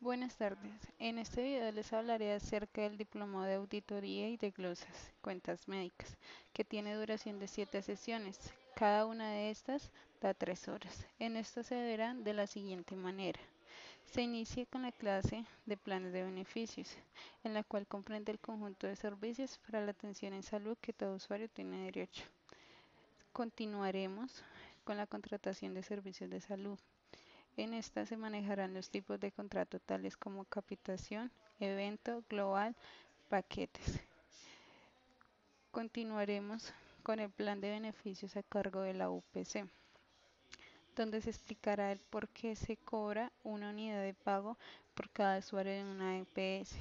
Buenas tardes. En este video les hablaré acerca del diplomado de auditoría y de glosas, cuentas médicas, que tiene duración de 7 sesiones. Cada una de estas da 3 horas. En esto se verán de la siguiente manera. Se inicia con la clase de planes de beneficios, en la cual comprende el conjunto de servicios para la atención en salud que todo usuario tiene derecho. Continuaremos con la contratación de servicios de salud. En esta se manejarán los tipos de contrato tales como capitación, evento, global, paquetes. Continuaremos con el plan de beneficios a cargo de la UPC, donde se explicará el por qué se cobra una unidad de pago por cada usuario en una EPS.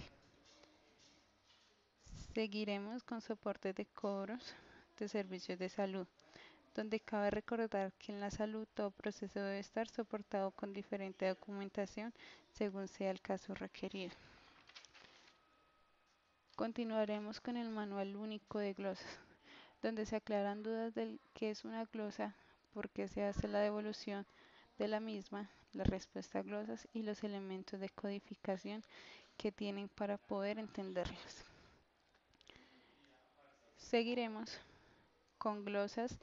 Seguiremos con soporte de cobros de servicios de salud, donde cabe recordar que en la salud todo proceso debe estar soportado con diferente documentación según sea el caso requerido. Continuaremos con el manual único de glosas, donde se aclaran dudas del qué es una glosa, por qué se hace la devolución de la misma, la respuesta a glosas y los elementos de codificación que tienen para poder entenderlas. Seguiremos con glosas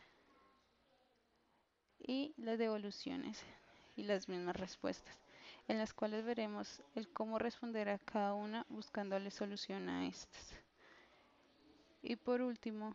y las devoluciones y las mismas respuestas, en las cuales veremos el cómo responder a cada una buscándole solución a estas. Y por último,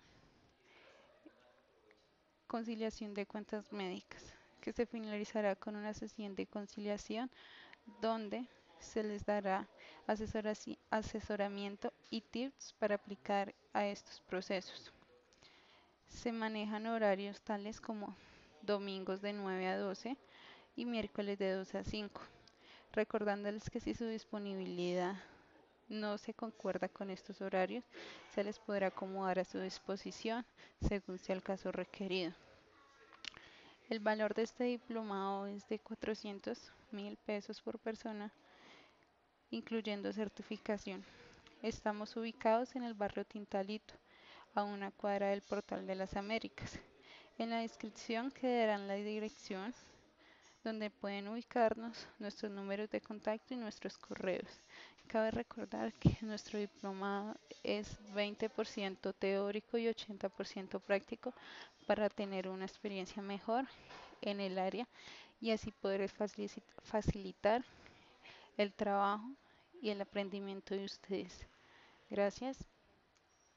conciliación de cuentas médicas, que se finalizará con una sesión de conciliación donde se les dará asesoramiento y tips para aplicar a estos procesos. Se manejan horarios tales como domingos de 9 a 12 y miércoles de 2 a 5, recordándoles que si su disponibilidad no se concuerda con estos horarios, se les podrá acomodar a su disposición según sea el caso requerido. El valor de este diplomado es de 400.000 pesos por persona, incluyendo certificación. Estamos ubicados en el barrio Tintalito, a una cuadra del Portal de las Américas. En la descripción quedarán la dirección donde pueden ubicarnos, nuestros números de contacto y nuestros correos. Cabe recordar que nuestro diplomado es 20% teórico y 80% práctico para tener una experiencia mejor en el área y así poder facilitar el trabajo y el aprendimiento de ustedes. Gracias.